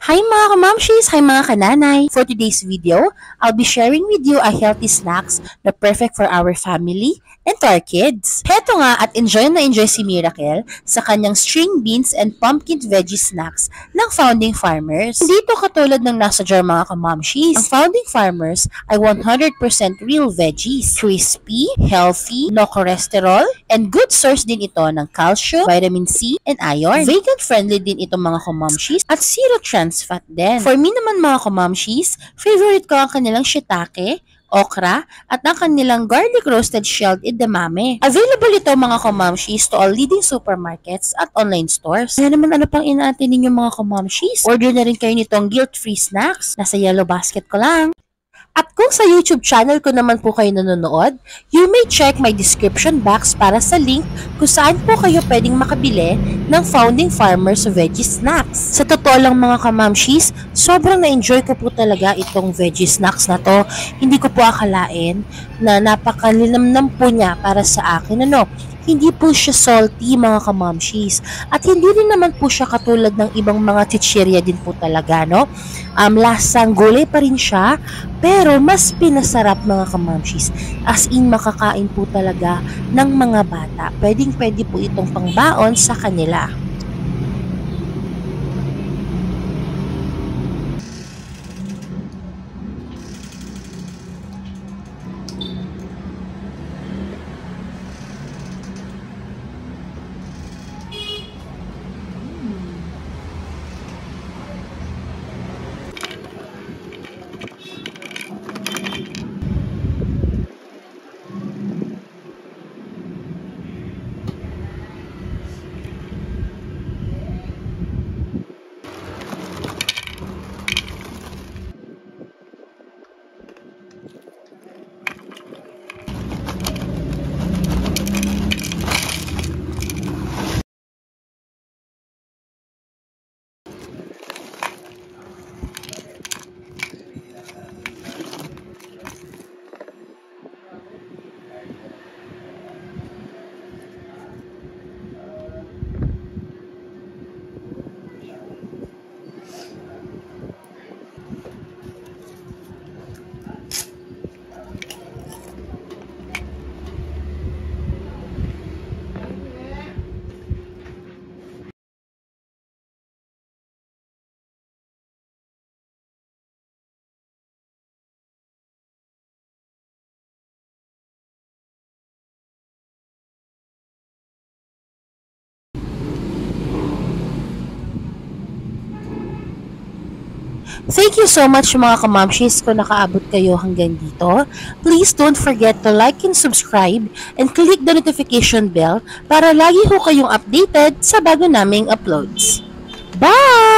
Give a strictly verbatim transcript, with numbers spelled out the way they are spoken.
Hi mga kamamshies! Hi mga kananay! For today's video, I'll be sharing with you a healthy snacks na perfect for our family and to our kids. Heto nga at enjoy na enjoy si Miracle sa kanyang string beans and pumpkin veggie snacks ng Founding Farmers. Hindi ito katulad ng nasa jar mga kamamshies. Ang Founding Farmers ay one hundred percent real veggies. Crispy, healthy, no cholesterol, and good source din ito ng calcium, vitamin C, and iron. Vegan-friendly din itong mga kamamshies at zero trans fat din. For me naman mga kamamshies, favorite ko ang kanilang shiitake, okra, at ang kanilang garlic roasted shelled edamame. Available ito mga kamamshies to all leading supermarkets at online stores. Kaya naman ano pang inaantay ninyo mga kamamshies? Order na rin kayo nitong guilt-free snacks. Nasa yellow basket ko lang. At kung sa YouTube channel ko naman po kayo nanonood, you may check my description box para sa link kung saan po kayo pwedeng makabili ng Founding Farmers Veggie Snacks. Sa totoo lang mga kamamshies, sobrang na-enjoy ko po talaga itong veggie snacks na to. Hindi ko po akalain na napakalinamnam po niya para sa akin. Ano? Hindi po siya salty mga kamamshies. At hindi rin naman po siya katulad ng ibang mga chichirya din po talaga, no? Um, lasang gulay pa rin siya, pero mas pinasarap mga kamamshies. As in, makakain po talaga ng mga bata. Pwedeng pwede po itong pangbaon sa kanila. Thank you so much mga kamamshies kung nakaabot kayo hanggang dito. Please don't forget to like and subscribe and click the notification bell para lagi ho kayong updated sa bago naming uploads. Bye!